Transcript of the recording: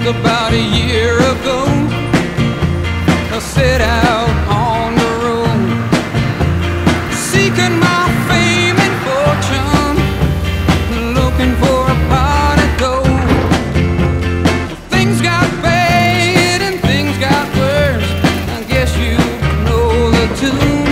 about a year ago. I set out on the road, seeking my fame and fortune, looking for a pot of gold. Things got bad and things got worse, I guess you know the tune.